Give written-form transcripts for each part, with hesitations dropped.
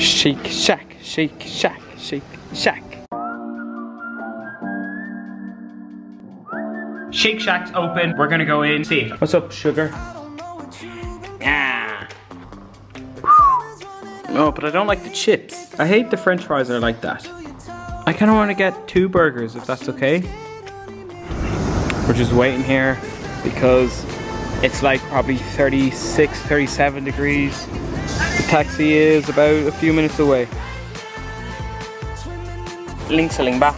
Shake Shack, Shake Shack, Shake Shack. Shake Shack's open. We're gonna go in, see. What's up, sugar? Yeah. Oh, but I don't like the chips. I hate the French fries are like that. I kind of want to get 2 burgers if that's okay. We're just waiting here because it's like probably 36, 37 degrees. The taxi is about a few minutes away. Ling ba.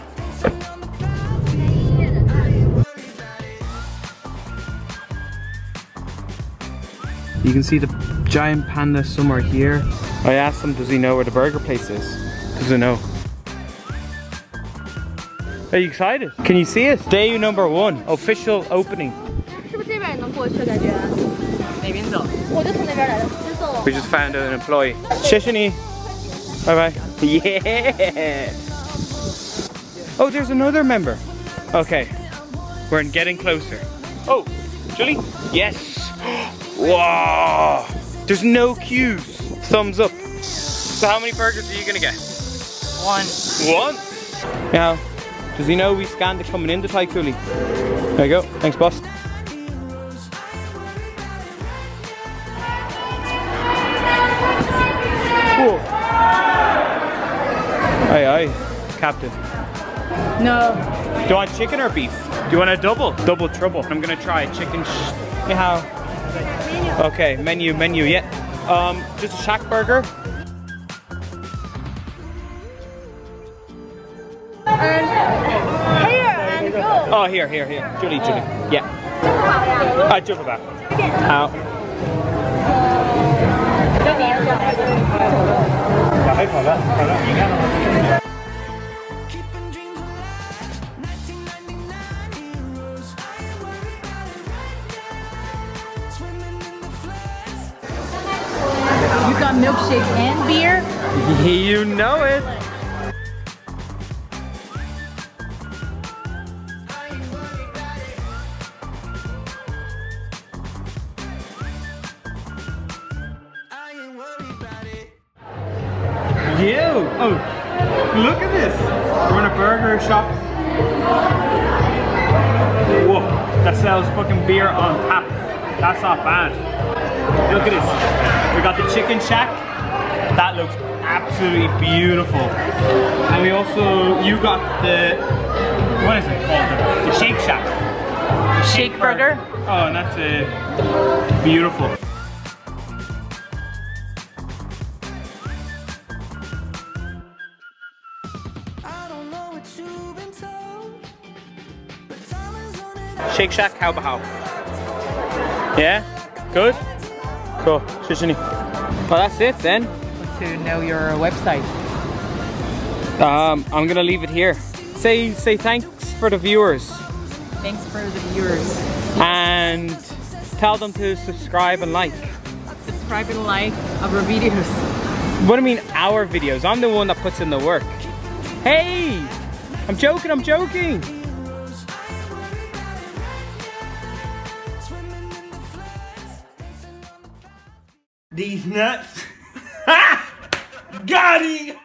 You can see the giant panda somewhere here. I asked him, does he know where the burger place is? Doesn't know. Are you excited? Can you see it? Day number 1, official opening. We just found an employee. 谢谢你. Bye bye. Yeah. Oh, there's another member. Okay, we're getting closer. Oh, Julie? Yes. Wow. There's no queues. Thumbs up. So how many burgers are you gonna get? 1. 1? Now, does he know we scanned it coming into Thai Coolie? There you go. Thanks, boss. Whoa. Aye, aye, Captain. No. Do you want chicken or beef? Do you want a double? Double trouble. I'm gonna try chicken. How? Okay, menu, yeah. Just a shack burger. Here and go. Oh, here. Julie. Yeah. Jump back. Out. You got milkshake and beer? You know it. You! Oh, look at this! We're in a burger shop. Whoa, that sells fucking beer on tap. That's not bad. Look at this. We got the chicken shack. That looks absolutely beautiful. And we also, you got the, what is it called? The Shake Shack. Shake burger? Oh, and that's beautiful. Shake Shack, how about? Yeah? Good? Cool. Well, that's it then. To know your website. I'm gonna leave it here. Say thanks for the viewers. Thanks for the viewers. And tell them to subscribe and like. Subscribe and like our videos. What do you mean our videos? I'm the one that puts in the work. Hey! I'm joking! These nuts. Got him!